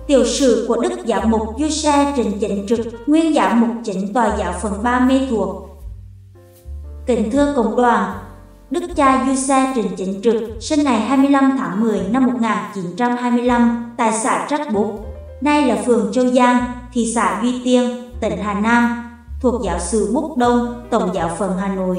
Tiểu sử của Đức Giám mục Giuse Trịnh Chánh Trực, nguyên giám mục chính tòa giáo phận Ba Mê Thuộc. Kính thưa cộng đoàn, Đức cha Giuse Trịnh Chánh Trực sinh ngày 25 tháng 10 năm 1925 tại xã Trắc Búc, nay là phường Châu Giang, thị xã Duy Tiên, tỉnh Hà Nam, thuộc giáo xứ Búc Đông, Tổng giáo phận Hà Nội.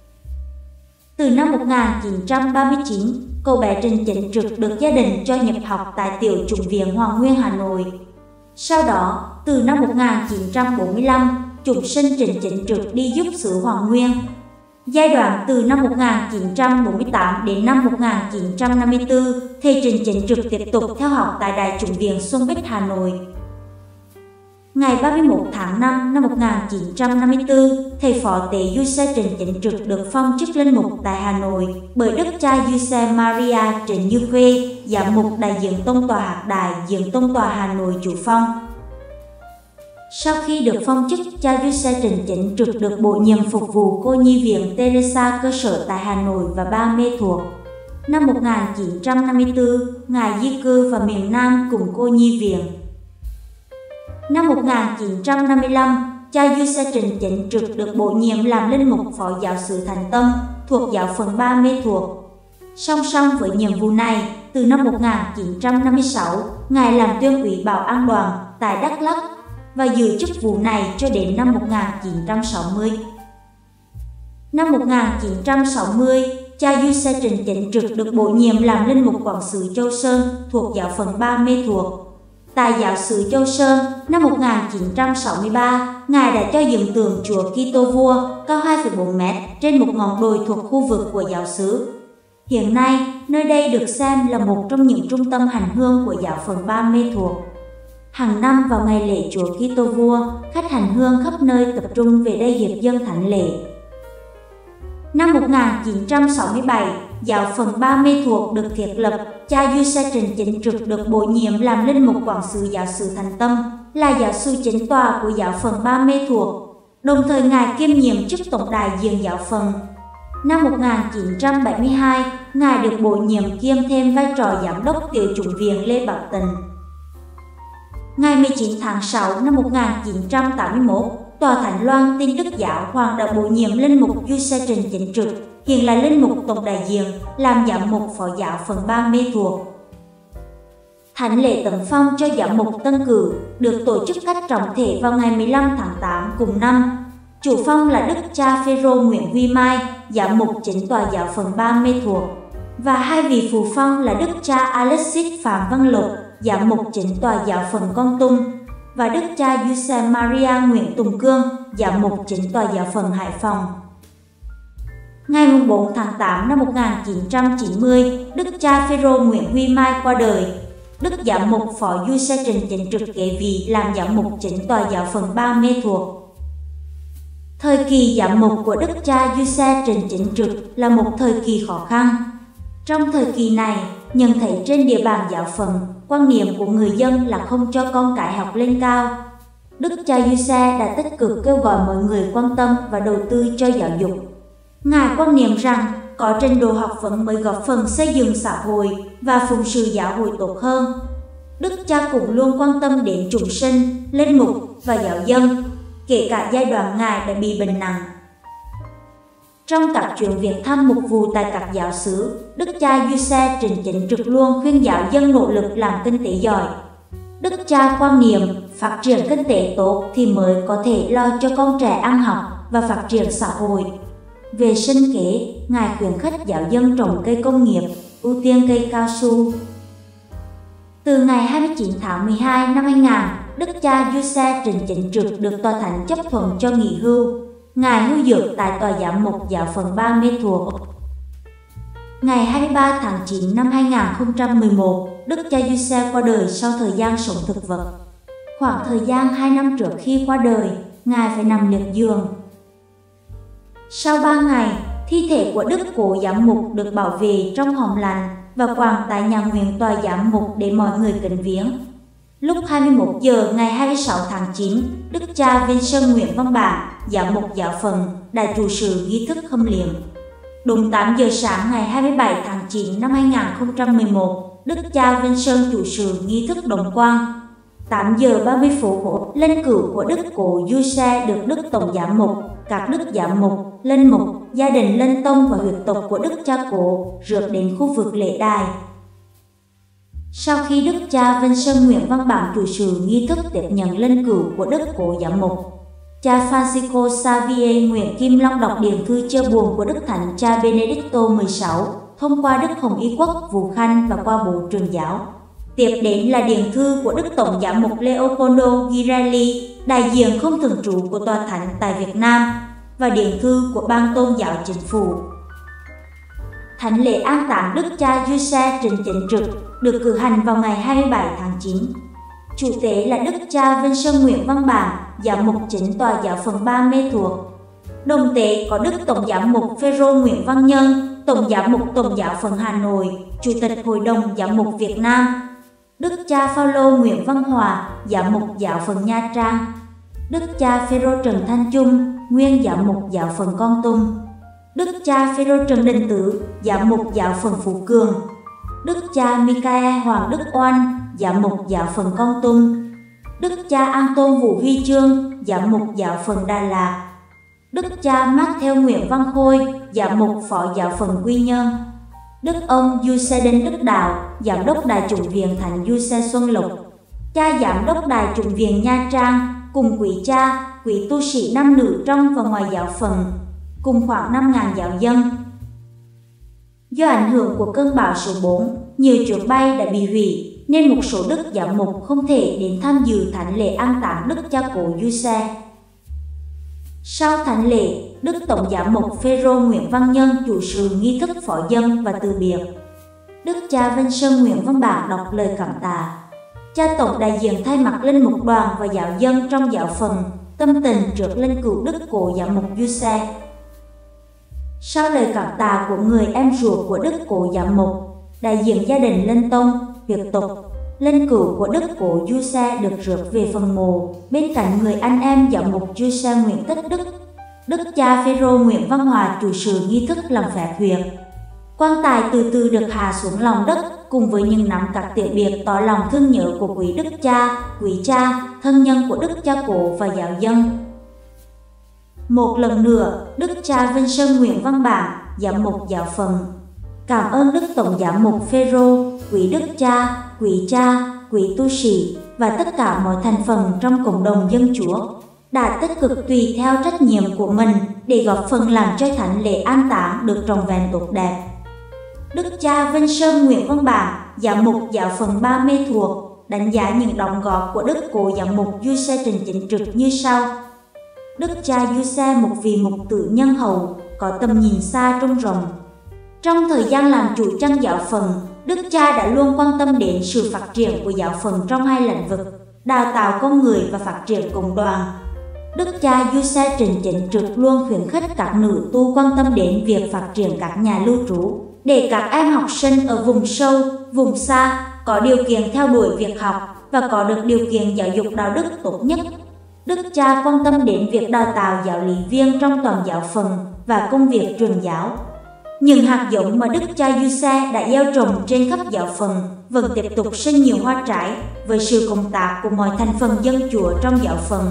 Từ năm 1939, cậu bé Trịnh Chánh Trực được gia đình cho nhập học tại Tiểu chủng viện Hoàng Nguyên Hà Nội. Sau đó, từ năm 1945, chủng sinh Trịnh Chánh Trực đi giúp xứ Hoàng Nguyên. Giai đoạn từ năm 1948 đến năm 1954, thầy Trịnh Chánh Trực tiếp tục theo học tại Đại chủng viện Xuân Bích, Hà Nội. Ngày 31 tháng 5 năm 1954, thầy phó tế Giuse Trịnh Chánh Trực được phong chức linh mục tại Hà Nội bởi Đức cha Giuse Maria Trịnh Như Khuê, giám mục đại diện tông tòa Hạc Đại, diện tông tòa Hà Nội chủ phong. Sau khi được phong chức, cha Giuse Trịnh Chánh Trực được bổ nhiệm phục vụ cô nhi viện Teresa cơ sở tại Hà Nội và Ba Mê Thuộc. Năm 1954, ngài di cư vào miền Nam cùng cô nhi viện. Năm 1955, cha Giuse Trịnh Chánh Trực được bổ nhiệm làm linh mục phó giáo xứ Thánh Tâm thuộc giáo phận Ba Mê Thuộc. Song song với nhiệm vụ này, từ năm 1956, ngài làm tuyên úy bảo an đoàn tại Đắk Lắk và giữ chức vụ này cho đến năm 1960. Năm 1960, cha Giuse Trịnh Chánh Trực được bổ nhiệm làm linh mục quản xứ Châu Sơn thuộc giáo phận Ba Mê Thuộc. Tại giáo xứ Châu Sơn, năm 1963, ngài đã cho dựng tượng Chúa Kitô Vua cao 2,4 mét trên một ngọn đồi thuộc khu vực của giáo xứ. Hiện nay, nơi đây được xem là một trong những trung tâm hành hương của giáo phận Ba Mê Thuộc. Hàng năm vào ngày lễ Chúa Kitô Vua, khách hành hương khắp nơi tập trung về đây hiệp dâng thánh lễ. Năm 1967, giáo phận Ba Mê Thuộc được thiết lập, cha Giuse Trịnh Chánh Trực được bổ nhiệm làm linh mục quản xứ giáo xứ Thánh Tâm, là giáo sư chính tòa của giáo phận Ba Mê Thuộc. Đồng thời ngài kiêm nhiệm chức tổng đại diện giáo phận. Năm 1972, ngài được bổ nhiệm kiêm thêm vai trò giám đốc Tiểu chủng viện Lê Bảo Tần. Ngày 19 tháng 6 năm 1981, Tòa Thánh Loan Tin Đức Giáo Hoàng đã bổ nhiệm linh mục Giuse Trịnh Chánh Trực, hiện là linh mục tổng đại diện, làm giám mục phó giáo phận Ba Mê Thuộc. Thánh lễ tấn phong cho giám mục tân cử được tổ chức cách trọng thể vào ngày 15 tháng 8 cùng năm. Chủ phong là Đức cha Phêrô Nguyễn Huy Mai, giám mục chính tòa giáo phận Ba Mê Thuộc, và hai vị phụ phong là Đức cha Alexis Phạm Văn Lộc, giám mục chính tòa giáo phận Con Tum, và Đức cha Giuse Maria Nguyễn Tùng Cương, giám mục chính tòa giáo phận Hải Phòng. Ngày 4 tháng 8 năm 1990, Đức cha Phêrô Nguyễn Huy Mai qua đời. Đức giám mục phó Giuse Trịnh Chánh Trực kế vị làm giám mục chính tòa giáo phận Ba Mê Thuộc. Thời kỳ giám mục của Đức cha Giuse Trịnh Chánh Trực là một thời kỳ khó khăn. Trong thời kỳ này, nhận thấy trên địa bàn giáo phận, quan niệm của người dân là không cho con cái học lên cao. Đức cha Giuse đã tích cực kêu gọi mọi người quan tâm và đầu tư cho giáo dục. Ngài quan niệm rằng có trình độ học vấn mới góp phần xây dựng xã hội và phụng sự giáo hội tốt hơn. Đức cha cũng luôn quan tâm đến chúng sinh, linh mục và giáo dân, kể cả giai đoạn ngài đã bị bệnh nặng. Trong các chuyến viếng thăm mục vụ tại các giáo xứ, Đức cha Giuse Trịnh Chánh Trực luôn khuyên giáo dân nỗ lực làm kinh tế giỏi. Đức cha quan niệm phát triển kinh tế tốt thì mới có thể lo cho con trẻ ăn học và phát triển xã hội. Về sinh kế, ngài khuyến khích giáo dân trồng cây công nghiệp, ưu tiên cây cao su. Từ ngày 29 tháng 12 năm 2000, Đức cha Giuse Trịnh Chánh Trực được Tòa Thánh chấp thuận cho nghỉ hưu. Ngài hưu dược tại tòa giám mục giáo phận Ba Mê Thuộc. Ngày 23 tháng 9 năm 2011, Đức cha Giuse qua đời sau thời gian sống thực vật. Khoảng thời gian 2 năm trước khi qua đời, ngài phải nằm liệt giường. Sau 3 ngày, thi thể của Đức cố giám mục được bảo vệ trong hòm lạnh và quàng tại nhà nguyện tòa giám mục để mọi người kính viếng. Lúc 21 giờ ngày 26 tháng 9, Đức cha Viên Sơn Nguyễn Văn Bản, giám mục giáo phận, đã chủ sự nghi thức khâm liệm. Đúng 8 giờ sáng ngày 27 tháng 9 năm 2011, Đức cha Viên Sơn chủ sự nghi thức đồng quang, 8 giờ 30 phút, linh cữu của Đức Cố Du Xe được Đức Tổng Giám mục, các Đức Giám mục, linh mục, gia đình linh tông và huyết tộc của Đức Cha Cố rước đến khu vực lễ đài. Sau khi Đức Cha Vinh Sơn Nguyễn Văn Bản chủ sự nghi thức tiếp nhận linh cữu của Đức Cố Giám mục, cha Francisco Xavier Nguyễn Kim Long đọc điển thư chia buồn của Đức Thánh Cha Benedicto XVI thông qua Đức Hồng Y Quốc Vũ Khanh và qua Bộ Truyền giáo. Tiếp đến là điển thư của Đức Tổng Giám mục Leopoldo Girelli, đại diện không thường trú của Tòa Thánh tại Việt Nam, và điển thư của Ban Tôn giáo Chính phủ. Thánh lễ an táng Đức cha Giuse Trịnh Chính Trực được cử hành vào ngày 27 tháng 9. Chủ tế là Đức cha Vinh Sơn Nguyễn Văn Bản, Giám mục chính Tòa giáo phận 3 Mê Thuộc. Đồng tế có Đức Tổng Giám mục Phêrô Nguyễn Văn Nhân, Tổng Giám mục Tổng giáo phận Hà Nội, Chủ tịch Hội đồng Giám mục Việt Nam. Đức cha Phaolô Nguyễn Văn Hòa, Giám mục giáo phận Nha Trang. Đức cha Phêrô Trần Thanh Trung, nguyên Giám mục giáo phận Kon Tum. Đức cha Phêrô Trần Đình Tứ, Giám mục giáo phận Phú Cường. Đức cha Michael Hoàng Đức Oanh, Giám mục giáo phận Kon Tum. Đức cha Anton Vũ Huy Chương, Giám mục giáo phận Đà Lạt. Đức cha Matthew Nguyễn Văn Khôi, Giám mục phó giáo phận Quy Nhơn. Đức ông Giuse Đinh Đức Đạo, Giám đốc Đại chủng viện Thánh Giuse Xuân Lộc. Cha Giám đốc Đại chủng viện Nha Trang cùng quý cha, quý tu sĩ nam nữ trong và ngoài giáo phận, cùng khoảng 5.000 giáo dân. Do ảnh hưởng của cơn bão số 4, nhiều chuyến bay đã bị hủy nên một số đức giám mục không thể đến tham dự thánh lễ an táng Đức cha Cố Giuse. Sau thánh lễ, Đức Tổng Giám mục Phêrô Nguyễn Văn Nhân chủ sự nghi thức phó dâng và từ biệt. Đức cha Vinh Sơn Nguyễn Văn Bản đọc lời cảm tạ. Cha Tổng đại diện thay mặt linh mục đoàn và giáo dân trong giáo phận tâm tình trước linh cữu Đức Cố Giám mục Giuse. Sau lời cảm tạ của người em ruột của Đức Cố Giám mục, đại diện gia đình linh tông, huyết tộc, linh cữu của Đức Cố Giuse được rước về phần mộ bên cạnh người anh em Giám mục Giuse Nguyễn Tất Đức. Đức cha Phêrô Nguyễn Văn Hòa chủ sự nghi thức làm phép huyệt. Quan tài từ từ được hạ xuống lòng đất cùng với những nắm các tiễn biệt tỏ lòng thương nhớ của quý cha, thân nhân của Đức cha Cố và giáo dân. Một lần nữa, Đức cha Vinh Sơn Nguyễn Văn Bản, Giám mục giáo phận, cảm ơn Đức Tổng Giám mục Phêrô, quý đức cha, quý tu sĩ và tất cả mọi thành phần trong cộng đồng dân Chúa đã tích cực tùy theo trách nhiệm của mình để góp phần làm cho thánh lễ an táng được trọn vẹn tốt đẹp. Đức cha Vinh Sơn Nguyễn Văn Bản, Giám mục giáo phận 3 Mê Thuộc, đánh giá những đóng góp của Đức Cố Giám mục Giuse Trịnh Chính Trực như sau. Đức cha Giuse một vị mục tử nhân hậu, có tầm nhìn xa trông rộng. Trong thời gian làm chủ chân giáo phận, Đức cha đã luôn quan tâm đến sự phát triển của giáo phận trong hai lĩnh vực, đào tạo con người và phát triển cộng đoàn. Đức cha Giuse Trịnh Chính Trực luôn khuyến khích các nữ tu quan tâm đến việc phát triển các nhà lưu trú, để các em học sinh ở vùng sâu, vùng xa có điều kiện theo đuổi việc học và có được điều kiện giáo dục đạo đức tốt nhất. Đức cha quan tâm đến việc đào tạo giáo lý viên trong toàn giáo phận và công việc truyền giáo. Những hạt giống mà Đức cha Giuse đã gieo trồng trên khắp giáo phận vẫn tiếp tục sinh nhiều hoa trái với sự cộng tác của mọi thành phần dân Chúa trong giáo phận.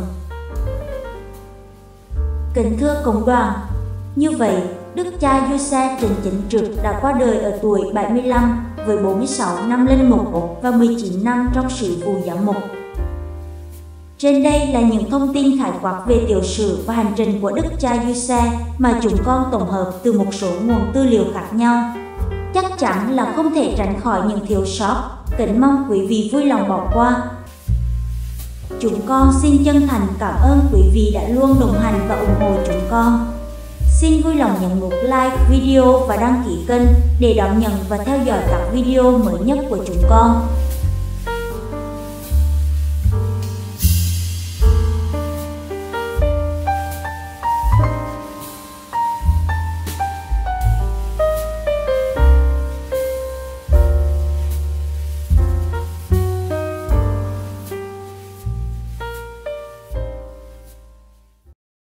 Kính thưa cộng đoàn, như vậy, Đức cha Giuse Trịnh Chính Trực đã qua đời ở tuổi 75 với 46 năm linh mục và 19 năm trong sự vụ giám mục. Trên đây là những thông tin khái quát về tiểu sử và hành trình của Đức cha Giuse mà chúng con tổng hợp từ một số nguồn tư liệu khác nhau. Chắc chắn là không thể tránh khỏi những thiếu sót, kính mong quý vị vui lòng bỏ qua. Chúng con xin chân thành cảm ơn quý vị đã luôn đồng hành và ủng hộ chúng con. Xin vui lòng nhấn nút like video và đăng ký kênh để đón nhận và theo dõi các video mới nhất của chúng con.